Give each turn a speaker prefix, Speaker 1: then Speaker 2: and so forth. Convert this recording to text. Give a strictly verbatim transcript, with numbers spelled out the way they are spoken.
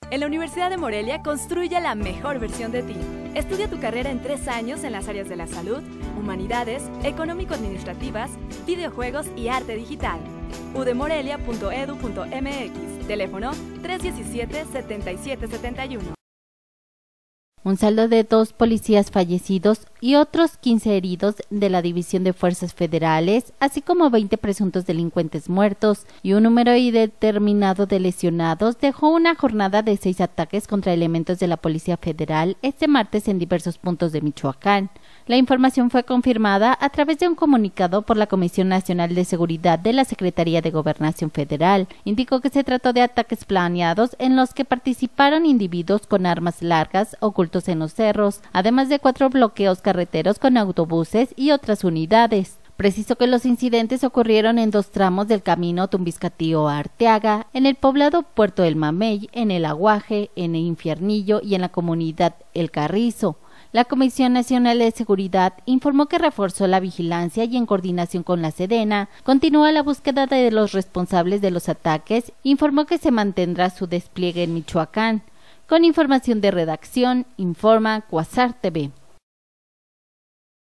Speaker 1: En la Universidad de Morelia construye la mejor versión de ti. Estudia tu carrera en tres años en las áreas de la salud, humanidades, económico-administrativas, videojuegos y arte digital. u d morelia punto e d u punto m x, teléfono tres uno siete, siete siete siete uno.
Speaker 2: Un saldo de dos policías fallecidos y otros quince heridos de la División de Fuerzas Federales, así como veinte presuntos delincuentes muertos y un número indeterminado de lesionados, dejó una jornada de seis ataques contra elementos de la Policía Federal este martes en diversos puntos de Michoacán. La información fue confirmada a través de un comunicado por la Comisión Nacional de Seguridad de la Secretaría de Gobernación Federal. Indicó que se trató de ataques planeados en los que participaron individuos con armas largas ocultos en los cerros, además de cuatro bloqueos carreteros con autobuses y otras unidades. Precisó que los incidentes ocurrieron en dos tramos del camino Tumbiscatío a Arteaga, en el poblado Puerto del Mamey, en el Aguaje, en el Infiernillo y en la comunidad El Carrizo. La Comisión Nacional de Seguridad informó que reforzó la vigilancia y en coordinación con la Sedena, continúa la búsqueda de los responsables de los ataques, informó que se mantendrá su despliegue en Michoacán. Con información de redacción, informa Quasar T V.